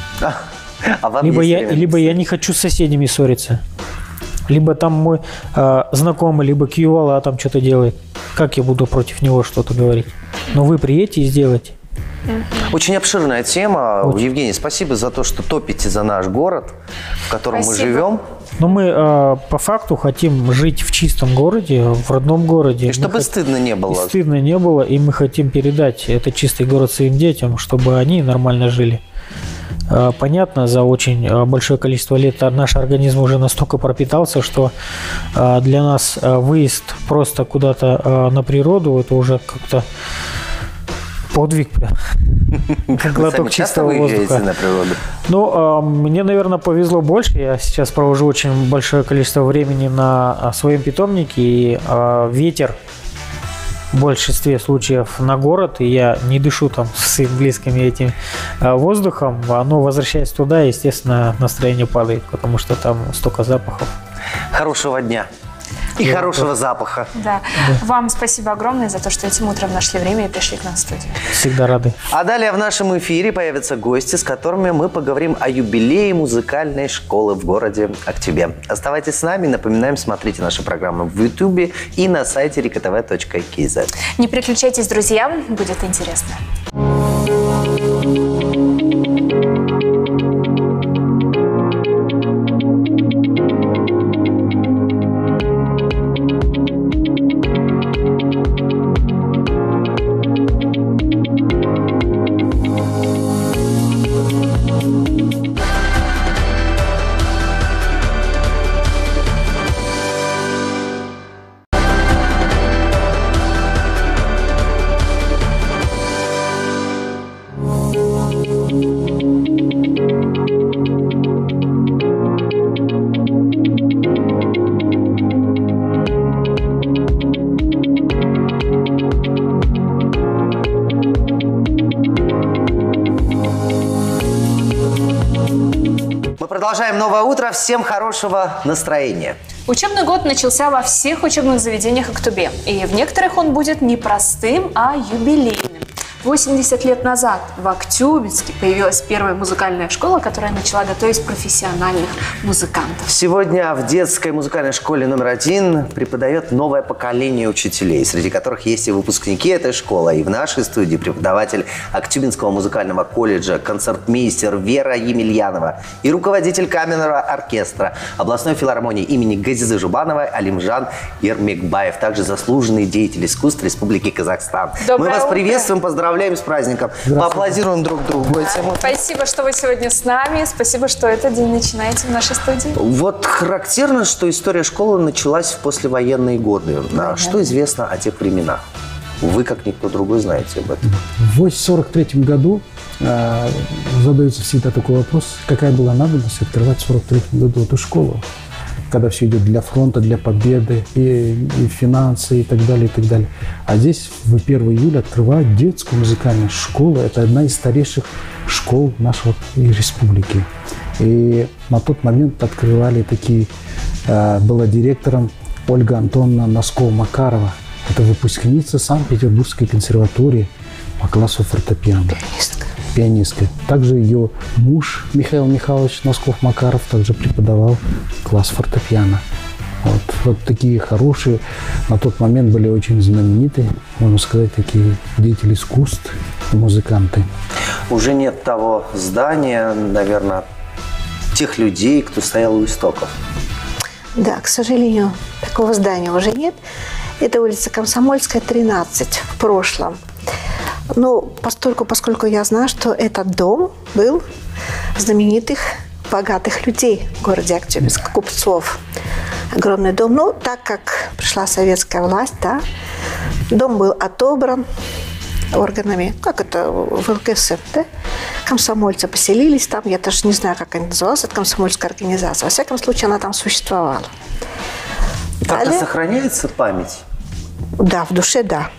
Либо я не хочу с соседями ссориться. Либо там мой знакомый, либо Кьювала там что-то делает. Как я буду против него что-то говорить? Но вы приедете и сделайте. Очень обширная тема. Очень. Евгений, спасибо за то, что топите за наш город, в котором мы живем. Но мы по факту хотим жить в чистом городе, в родном городе. И чтобы стыдно не было. Стыдно не было, и мы хотим передать этот чистый город своим детям, чтобы они нормально жили. Понятно, за очень большое количество лет наш организм уже настолько пропитался, что для нас выезд просто куда-то на природу – это уже как-то подвиг, как глоток чистого воздуха. На природу? Ну, мне, наверное, повезло больше. Я сейчас провожу очень большое количество времени на своем питомнике, и ветер в большинстве случаев на город, и я не дышу там с своими близкими этим воздухом, но возвращаясь туда, естественно, настроение падает, потому что там столько запахов. Хорошего дня. И хорошего запаха. Да. Вам спасибо огромное за то, что этим утром нашли время и пришли к нам в студию. Всегда рады. А далее в нашем эфире появятся гости, с которыми мы поговорим о юбилее музыкальной школы в городе Актюбе. Оставайтесь с нами. Напоминаем, смотрите наши программы в YouTube и на сайте rikatv.kz. Не переключайтесь, друзья, будет интересно. Продолжаем новое утро. Всем хорошего настроения. Учебный год начался во всех учебных заведениях Актубе. И в некоторых он будет не простым, а юбилейным. 80 лет назад в Актюбинске появилась первая музыкальная школа, которая начала готовить профессиональных музыкантов. Сегодня в детской музыкальной школе номер 1 преподает новое поколение учителей, среди которых есть и выпускники этой школы. И в нашей студии преподаватель Актюбинского музыкального колледжа, концертмейстер Вера Емельянова и руководитель камерного оркестра областной филармонии имени Газизы Жубановой Алимжан Ермекбаев, также заслуженный деятель искусств Республики Казахстан. Мы вас приветствуем, поздравляем с праздником. Поаплодируем друг другу. Спасибо, что вы сегодня с нами. Спасибо, что этот день начинаете в нашей студии. Вот характерно, что история школы началась в послевоенные годы. Что известно о тех временах? Вы, как никто другой, знаете об этом. В 1943 году задается всегда такой вопрос, какая была надобность открывать в 1943 году эту школу, когда все идет для фронта, для победы, и финансы, и так далее, и так далее. А здесь в 1 июля открывают детскую музыкальную школу. Это одна из старейших школ нашей республики. И на тот момент открывали такие, была директором Ольга Антоновна Носкова-Макарова. Это выпускница Санкт-Петербургской консерватории по классу фортепиано. Пианистка. Также ее муж Михаил Михайлович Носков-Макаров также преподавал класс фортепиано. Вот такие хорошие, на тот момент были очень знаменитые, можно сказать, такие деятели искусств и музыканты. Уже нет того здания, наверное, тех людей, кто стоял у истоков. Да, к сожалению, такого здания уже нет. Это улица Комсомольская, 13 в прошлом. Но поскольку я знаю, что этот дом был знаменитых, богатых людей в городе Актюбинск, купцов. Огромный дом. Но так как пришла советская власть, да, дом был отобран органами, как это в ЛКСМ, да? Комсомольцы поселились там. Я даже не знаю, как она называлась, это комсомольская организация. Во всяком случае, она там существовала. Как-то сохраняется память? Да, в душе, да.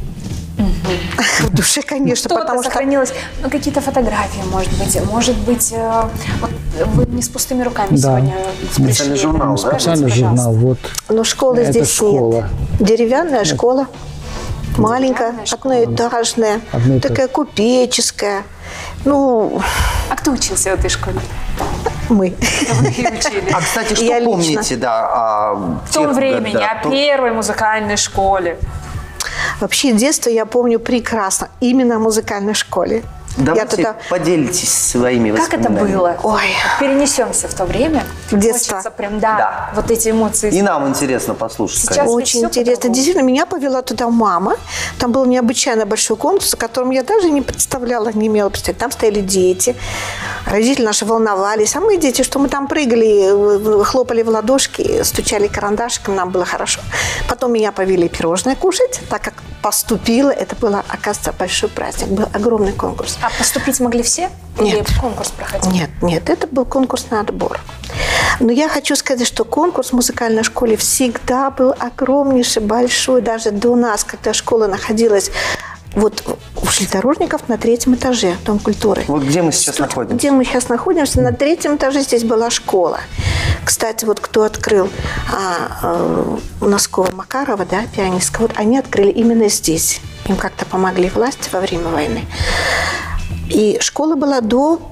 В душе, конечно, потому что сохранилось, какие-то фотографии, может быть, вот вы не с пустыми руками сегодня пришли. Специальный журнал, да? Специальный журнал, вот. Но школы здесь нет. Деревянная школа, маленькая, одноэтажная, такая купеческая. А кто учился в этой школе? Мы. А, кстати, что помните, в том времени, о первой музыкальной школе? Вообще, детство я помню прекрасно. Именно в музыкальной школе. Давайте поделитесь своими воспоминаниями. Как это было? Ой. Перенесемся в то время. В детство. Хочется прям, вот эти эмоции. И нам интересно послушать. Сейчас очень интересно. Действительно, меня повела туда мама. Там был необычайно большой конкурс, о котором я даже не представляла, не имела представления. Там стояли дети. Родители наши волновались. А мы, дети, что мы там прыгали, хлопали в ладошки, стучали карандашиком, нам было хорошо. Потом меня повели пирожное кушать, так как поступила. Это было, оказывается, большой праздник. Был огромный конкурс. А поступить могли все? Нет. Или конкурс проходил? Нет, это был конкурсный отбор. Но я хочу сказать, что конкурс в музыкальной школе всегда был огромнейший, большой. Даже до нас, когда школа находилась вот у железнодорожников на 3-м этаже, Дом культуры. Вот где мы сейчас находимся? Где мы сейчас находимся? На 3-м этаже здесь была школа. Кстати, вот кто открыл Носкова-Макарова, да, пианистка, вот они открыли именно здесь. Им как-то помогли власти во время войны. И школа была до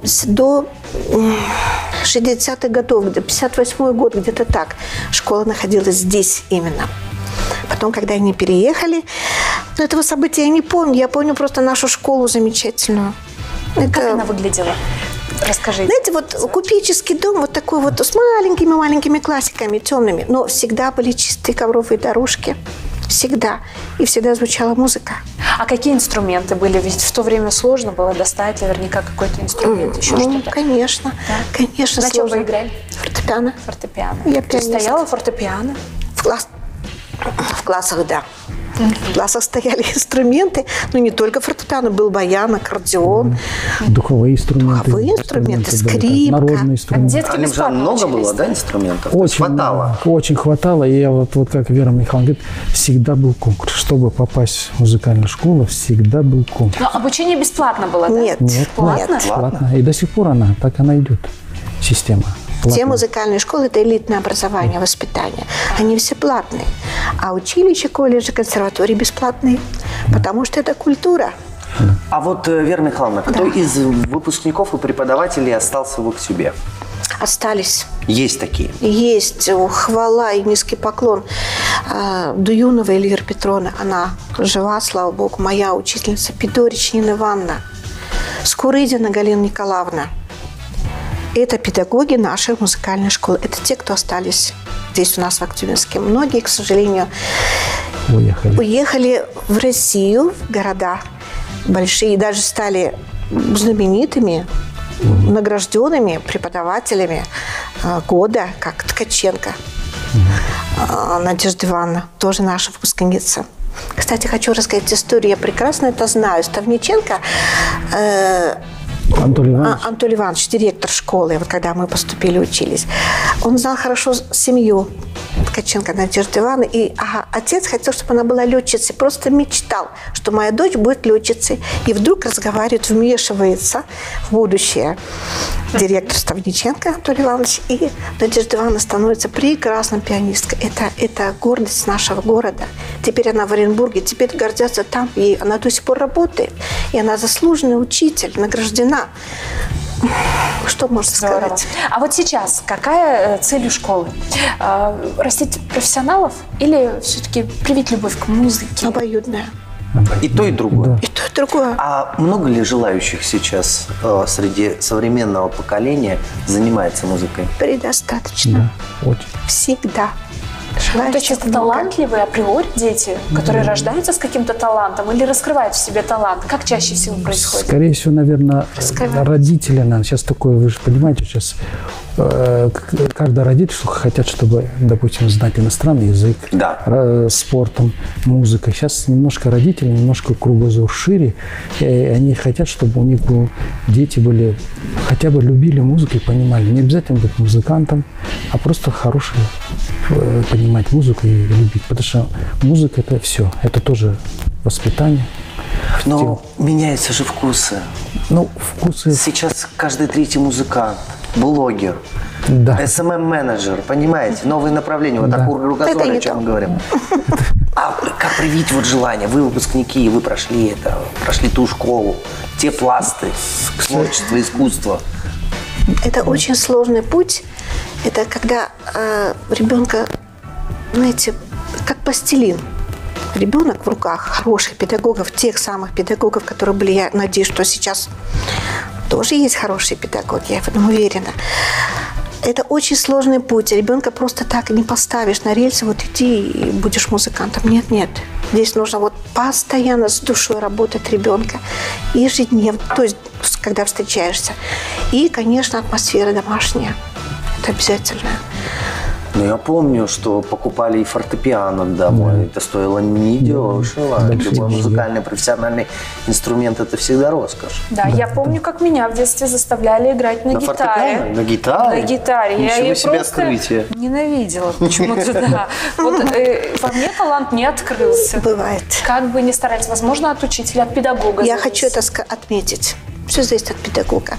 60-х годов, 58-й год, где-то так. Школа находилась здесь именно. Потом, когда они переехали, но этого события я не помню. Я помню просто нашу школу замечательную. Как она выглядела? Расскажите. Знаете, вот купеческий дом, вот такой вот с маленькими классиками, темными, но всегда были чистые ковровые дорожки. Всегда. И всегда звучала музыка. А какие инструменты были? Ведь в то время сложно было достать наверняка какой-то инструмент, еще что-то. Конечно. Да? Конечно, на сложно. чем вы играли? Фортепиано. Я пианист. Стояла фортепиано? В классах, да. В классах стояли инструменты, но не только фортепиано, был баян, аккордеон. Духовые инструменты, скрипка. Народные инструменты. Алимжан, много было, да, инструментов? Хватало? Очень хватало. И я вот как Вера Михайловна говорит, всегда был конкурс. Чтобы попасть в музыкальную школу, всегда был конкурс. Но обучение бесплатно было, да? Нет. Платно. И до сих пор так она идет. система. Все музыкальные школы – это элитное образование, воспитание. Они все платные. А училища, колледжи, консерватории бесплатные, потому что это культура. А вот, Вера Михайловна, кто из выпускников и преподавателей остался в Аксюбе? Остались. Есть такие? Есть. Хвала и низкий поклон. Дуюнова Эльвира Петровна, она жива, слава богу, моя учительница. Пидорич Нина Ивановна. Скурыдина Галина Николаевна. Это педагоги нашей музыкальной школы. Это те, кто остались здесь у нас в Актюбинске. Многие, к сожалению, уехали в Россию, в города большие, даже стали знаменитыми, награжденными преподавателями года, как Ткаченко. Надежда Ивановна, тоже наша выпускница. Кстати, хочу рассказать историю, я прекрасно это знаю. Ставниченко Анатолий Иванович, директор школы, вот когда мы поступили, учились, он знал хорошо семью Ткаченко Надежды Ивановны, и отец хотел, чтобы она была летчицей, просто мечтал, что моя дочь будет летчицей. И вдруг разговаривает, вмешивается в будущее директор Ставниченко Анатолий Иванович, и Надежда Ивановна становится прекрасной пианисткой. Это гордость нашего города. Теперь она в Оренбурге, теперь гордятся там, и она до сих пор работает. И она заслуженный учитель, награждена. Что можно сказать? А вот сейчас какая цель у школы? Растить профессионалов или все-таки привить любовь к музыке? Обоюдная. И то, и другое. Да. И то, и другое. А много ли желающих сейчас среди современного поколения занимается музыкой? Предостаточно. Да, очень. Всегда. То есть это талантливые априори дети, которые рождаются с каким-то талантом или раскрывают в себе талант? Как чаще всего происходит? Скорее всего, наверное, родители, наверное, сейчас такое, вы же понимаете, сейчас когда родители хотят, чтобы, допустим, знать иностранный язык, спортом, музыкой. Сейчас немножко родители, немножко кругозор шире, и они хотят, чтобы у них дети были, хотя бы любили музыку и понимали. Не обязательно быть музыкантом, а просто хорошие, понимать музыку и любить. Потому что музыка – это все, это тоже воспитание. Но меняются же вкусы. Ну, вкусы… Сейчас каждый третий музыкант, блогер, SMM-менеджер, понимаете, новые направления. Вот такой кругозор, о чем мы говорим. А как привить вот желание? Вы выпускники, вы прошли это, прошли ту школу, те пласты, творчество, искусство. Это очень сложный путь. Это когда ребенка, знаете, как пластилин. Ребенок в руках хороших педагогов, тех самых педагогов, которые были, я надеюсь, что сейчас тоже есть хорошие педагоги, я в этом уверена. Это очень сложный путь. Ребенка просто так не поставишь на рельсы, вот иди и будешь музыкантом. Нет, нет. Здесь нужно вот постоянно с душой работать ребенка. Ежедневно, то есть когда встречаешься. И, конечно, атмосфера домашняя. Это обязательно. Ну, я помню, что покупали и фортепиано домой. Это стоило недешево. Любой музыкальный профессиональный инструмент – это всегда роскошь. Да, я помню, как меня в детстве заставляли играть на гитаре. На гитаре? На гитаре. Ничего я себе просто открытие. Ненавидела почему-то, да. Вот во мне талант не открылся. Бывает. Как бы ни старались, возможно, от учителя, от педагога. Я хочу это отметить. Все зависит от педагога.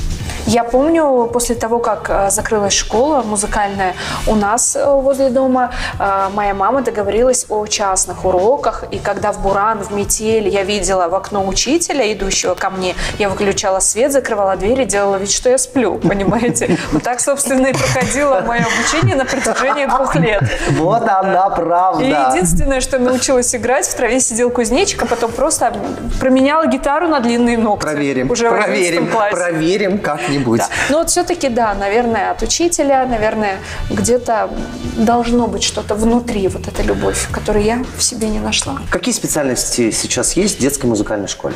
Я помню, после того, как закрылась школа музыкальная у нас возле дома, моя мама договорилась о частных уроках. И когда в буран, в метель я видела в окно учителя, идущего ко мне, я выключала свет, закрывала дверь и делала вид, что я сплю, понимаете? Вот так, собственно, и проходило мое обучение на протяжении 2 лет. Вот она правда. И единственное, что научилась играть, в траве сидел кузнечик, а потом просто променяла гитару на длинные ногти. Проверим, уже проверим как-нибудь. Да. Но вот все-таки, да, наверное, от учителя, наверное, где-то должно быть что-то внутри, вот эта любовь, которую я в себе не нашла. Какие специальности сейчас есть в детской музыкальной школе?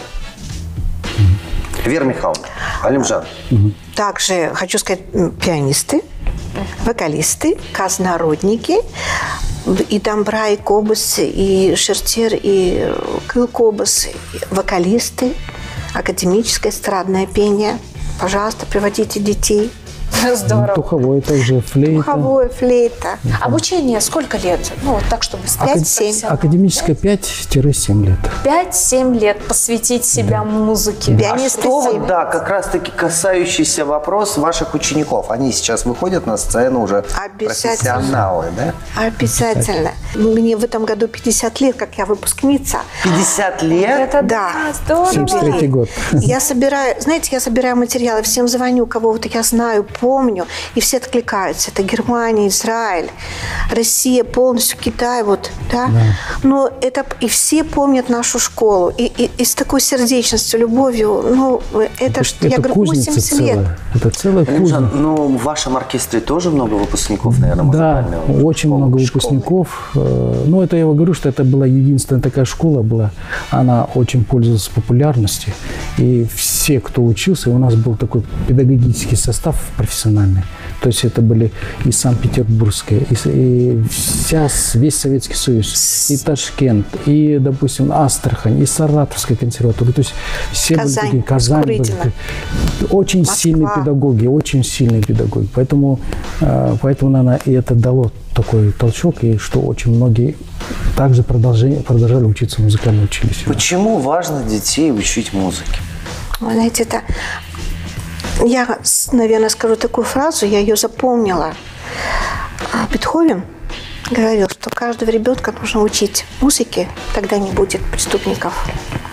Вера Михайловна, Алимжан. Также, хочу сказать, пианисты, вокалисты, казнородники, и дамбра, и кобус, и шертер, и кылкобус, вокалисты, академическое эстрадное пение. Пожалуйста, приводите детей. Здорово. Духовой также, флейта. Духовой, флейта. Обучение сколько лет? Ну, вот так, чтобы стать 5-7. Академическое 5-7 лет. 5-7 лет посвятить себя музыке. А что вот, да, как раз-таки касающийся вопрос ваших учеников. Они сейчас выходят на сцену уже профессионалы, да? Обязательно. Мне в этом году 50 лет, как я выпускница. 50 лет? Это да. Здорово. 73-й год. Я собираю, знаете, я собираю материалы, всем звоню, кого вот я знаю, помню, и все откликаются. Это Германия, Израиль, Россия, полностью Китай, вот, да. Но это и все помнят нашу школу. И с такой сердечностью, любовью, ну, это я говорю, 80 лет. Это целая кузня. Ну, в вашем оркестре тоже много выпускников, наверное, музыкального? Да, очень много выпускников. Ну, это я говорю, что это была единственная такая школа была. Она очень пользовалась популярностью. И все, кто учился, у нас был такой педагогический состав профессиональный. То есть это были и Санкт-Петербургская, и весь Советский Союз, и Ташкент, и, допустим, Астрахань, и Саратовская консерватория. То есть все были такие, Казань были. Очень Москва. Сильные педагоги, очень сильные педагоги. Поэтому, наверное, и это дало такой толчок, и что очень многие также продолжали учиться в музыкальном училище. Почему важно детей учить музыке? Вы знаете, это... Я, наверное, скажу такую фразу, я ее запомнила. Бетховен говорил, что каждого ребенка нужно учить музыке, тогда не будет преступников.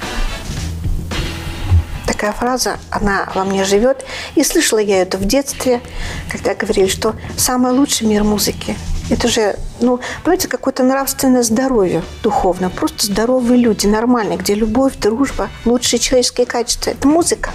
Такая фраза, она во мне живет. И слышала я это в детстве, когда говорили, что самый лучший мир музыки. Это же, ну, понимаете, какое-то нравственное здоровье духовное. Просто здоровые люди, нормальные, где любовь, дружба, лучшие человеческие качества. Это музыка.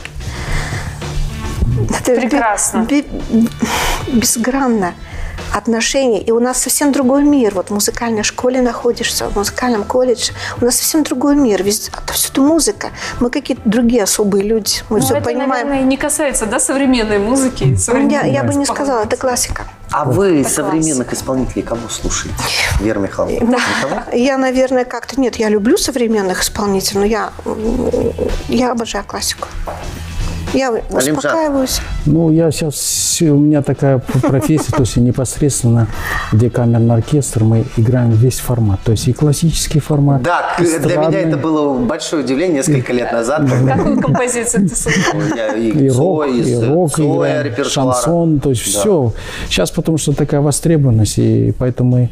Это прекрасно. Безгранно отношения. И у нас совсем другой мир. Вот в музыкальной школе находишься, в музыкальном колледже. У нас совсем другой мир. Везде, отовсюду музыка. Мы какие-то другие особые люди. Мы все это, понимаем. Наверное, не касается, да, современной музыки? Я бы не сказала, это классика. А вы современных исполнителей кого слушаете? Вера Михайловна? Да. Я, наверное, как-то... Нет, я люблю современных исполнителей, но я обожаю классику. Я успокаиваюсь. Ну, я сейчас, у меня такая профессия, то есть непосредственно, где камерный оркестр, мы играем весь формат. То есть и классический формат. Да, для меня это было большое удивление несколько лет назад. Какую композицию ты слушал? И рок, и шансон, то есть все. Сейчас потому что такая востребованность, и поэтому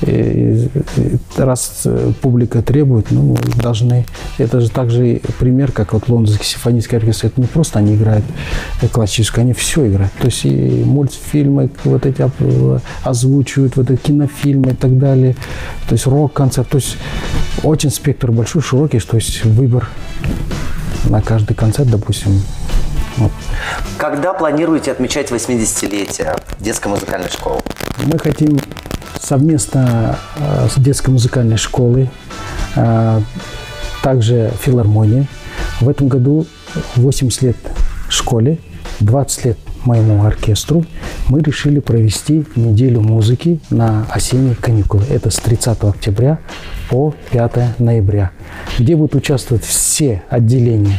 раз публика требует, ну, должны... Это же также пример, как вот Лондонский симфонический оркестр. Это не просто они играют классическую, они все играют. То есть и мультфильмы вот эти озвучивают, вот эти кинофильмы и так далее. То есть рок-концерт. То есть очень спектр большой, широкий, то есть выбор на каждый концерт, допустим. Вот. Когда планируете отмечать 80-летие детской музыкальной школы? Мы хотим совместно с детской музыкальной школой, также филармонией. В этом году 80 лет школе, 20 лет моему оркестру. Мы решили провести неделю музыки на осенние каникулы. Это с 30 октября по 5 ноября, где будут участвовать все отделения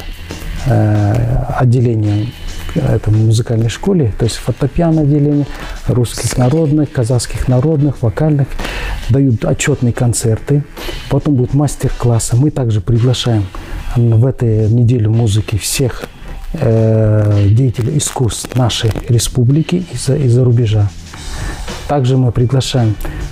этой музыкальной школе, то есть фортепиано отделение, русских народных, казахских народных, вокальных, дают отчетные концерты, потом будут мастер-классы. Мы также приглашаем в эту неделю музыки всех деятелей искусств нашей республики и за рубежа. Также мы приглашаем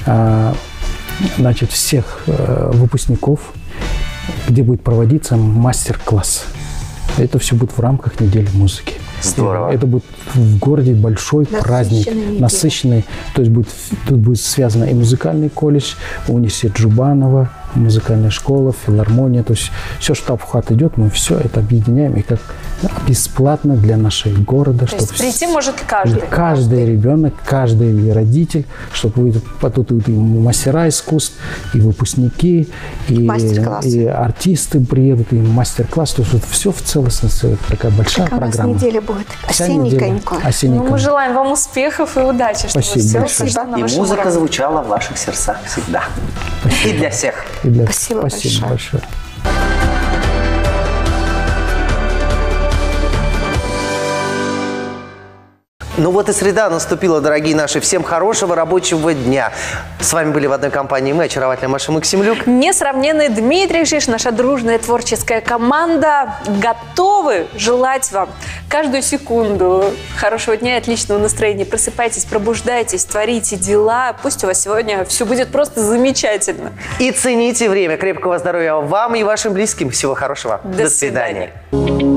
всех выпускников, где будет проводиться мастер-класс. Это все будет в рамках недели музыки. Здорово. Это будет в городе большой праздник, насыщенный. То есть тут будет связано и музыкальный колледж, университет Джубанова, музыкальная школа, филармония. То есть все, что в хат идет, мы все это объединяем и как бесплатно для нашего города. То есть прийти может каждый? Каждый ребенок, каждый родитель, чтобы тут и мастера искусств, и выпускники, и артисты приедут, и мастер-класс. То есть вот все в целостности, такая большая программа. У нас неделя будет. Осенние каникулы. Мы желаем вам успехов и удачи, чтобы Спасибо все сошло. И музыка звучала в ваших сердцах всегда. Спасибо. И для всех. Спасибо большое. Ну вот и среда наступила, дорогие наши. Всем хорошего рабочего дня. С вами были в одной компании мы, очаровательная Маша Максимлюк. Несравненный Дмитрий Шиш, наша дружная творческая команда. Готовы желать вам каждую секунду хорошего дня и отличного настроения. Просыпайтесь, пробуждайтесь, творите дела. Пусть у вас сегодня все будет просто замечательно. И цените время. Крепкого здоровья вам и вашим близким. Всего хорошего. До свидания.